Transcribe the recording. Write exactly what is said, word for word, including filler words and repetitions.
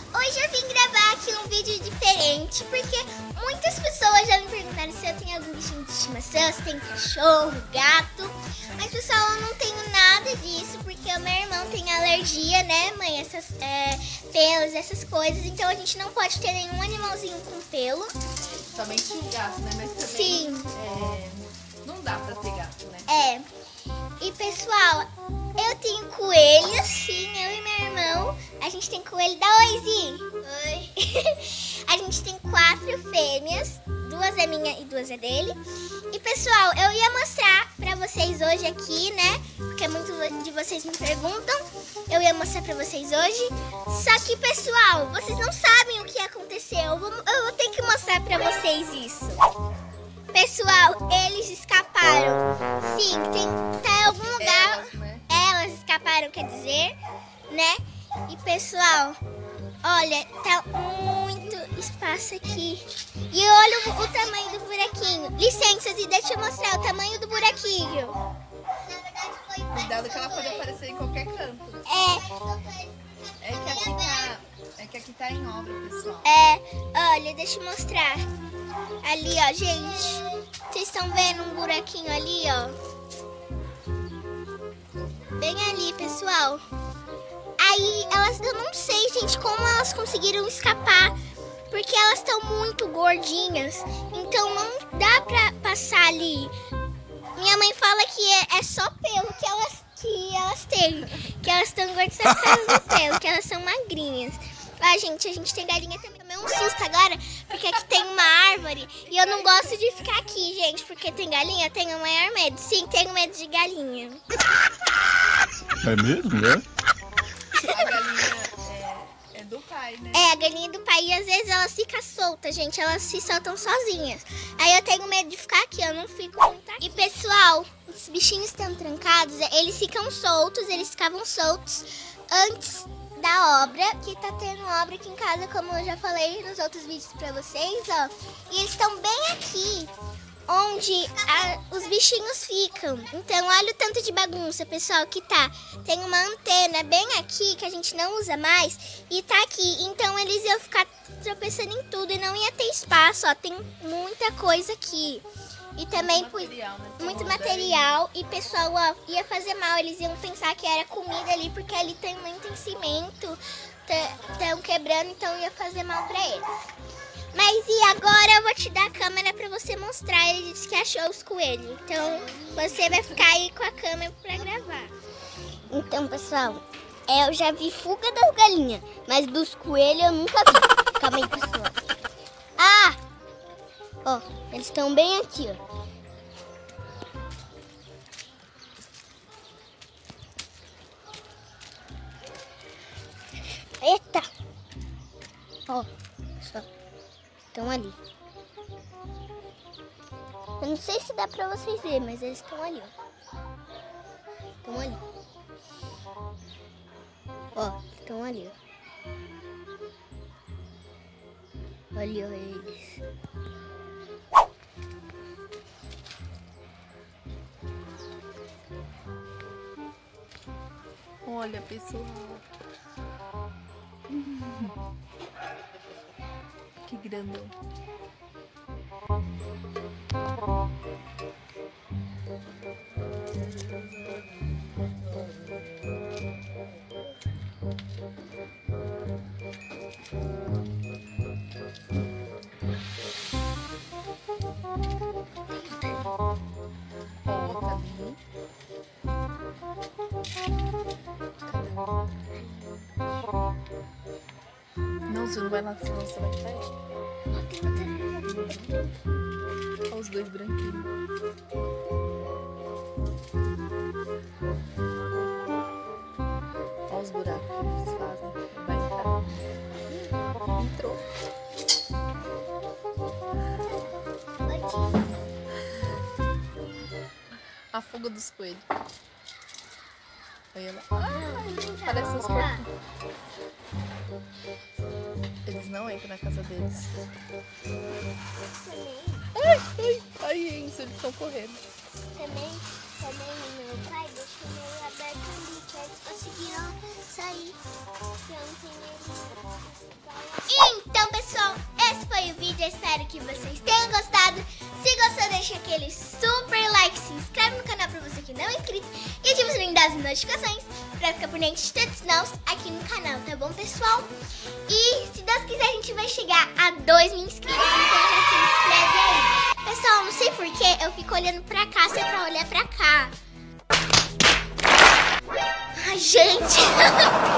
Hoje eu vim gravar aqui um vídeo diferente, porque muitas pessoas já me perguntaram se eu tenho algum bichinho de estimação, se tem cachorro, gato. Mas, pessoal, eu não tenho nada disso, porque o meu irmão tem alergia, né, mãe? Essas é, pelos, essas coisas. Então a gente não pode ter nenhum animalzinho com pelo. Somente o gato, né? Mas também Sim. É, não dá pra ter gato, né? É. E, pessoal, eu tenho coelhos, sim, eu e meu irmão. A gente tem coelho. Dá oizinho. Oi. A gente tem quatro fêmeas. Duas é minha e duas é dele. E, pessoal, eu ia mostrar pra vocês hoje aqui, né? Porque muitos de vocês me perguntam. Eu ia mostrar pra vocês hoje. Só que, pessoal, vocês não sabem o que aconteceu. Eu vou, eu vou ter que mostrar pra vocês isso. Pessoal, eles escaparam. Sim, tem, tá em algum lugar. Elas, né? Elas escaparam, quer dizer, né? E, pessoal, olha, tá muito espaço aqui. E olha o, o tamanho do buraquinho. Licença, Zi, deixa eu mostrar o tamanho do buraquinho. Na verdade, foi Cuidado que ela pode aparecer em qualquer canto. É. É que aqui tá, é que aqui tá em obra, pessoal. É, olha, deixa eu mostrar. Ali, ó, gente. Vocês estão vendo um buraquinho ali, ó? Bem ali, pessoal. Aí, elas, eu não sei, gente, como elas conseguiram escapar. Porque elas estão muito gordinhas. Então, não dá pra passar ali. Minha mãe fala que é, é só pelo que elas, que elas têm. Que elas estão gordas só por causa do pelo, que elas são magrinhas. Ah, gente, a gente tem galinha também. Tomei um susto agora, porque aqui tem uma árvore. E eu não gosto de ficar aqui, gente, porque tem galinha. Eu tenho o maior medo. Sim, tenho medo de galinha. É mesmo, né? A galinha é, é do pai, né? É, a galinha do pai. E às vezes elas ficam soltas, gente. Elas se soltam sozinhas. Aí eu tenho medo de ficar aqui. Eu não fico muito aqui. E, pessoal, os bichinhos estão trancados. Eles ficam soltos. Eles ficavam soltos antes da obra, que tá tendo obra aqui em casa, como eu já falei nos outros vídeos pra vocês, ó. E eles estão bem aqui, onde a, os bichinhos ficam. Então, olha o tanto de bagunça, pessoal, que tá. Tem uma antena bem aqui, que a gente não usa mais, e tá aqui. Então, eles iam ficar tropeçando em tudo e não ia ter espaço, ó. Tem muita coisa aqui. E também Muito material, né? muito material. E, pessoal, ó, ia fazer mal. Eles iam pensar que era comida ali, porque ali tem muito cimento. Estão quebrando, então ia fazer mal pra eles. Mas e agora eu vou te dar a câmera pra você mostrar. Ele disse que achou os coelhos. Então você vai ficar aí com a câmera pra gravar. Então, pessoal, eu já vi fuga das galinhas, mas dos coelhos eu nunca vi. Calma aí, pessoal. Ah! Ó, eles estão bem aqui, ó. Eita! Ó, pessoal, estão ali. Eu não sei se dá pra vocês verem, mas eles estão ali, ó. Estão ali. Ó, estão ali, ó. Olha eles. Olha, pessoal. Que grandão. Ó, tá ali. Não, você não vai lá, senão você vai cair. Olha os dois branquinhos. Olha os buracos que eles fazem. Vai entrar. Entrou. A fuga dos coelhos. Olha lá. Ai, parece uns porquinhos. Eles não entram na casa deles. Ai, ai, ai, isso, eles estão correndo. Também, também o meu pai deixou meio aberto ali, que eles conseguiram sair. Então, pessoal, esse foi o vídeo. Eu espero que vocês tenham gostado. Se gostou, deixa aquele super like, se inscreve no canal pra você que não é inscrito e ativa o sininho das notificações pra ficar por dentro de todos os novos aqui no canal, tá bom, pessoal? E se Deus quiser, a gente vai chegar a dois mil inscritos, então já se inscreve aí. Pessoal, não sei porquê, eu fico olhando pra cá, se é pra olhar pra cá. Ai, gente!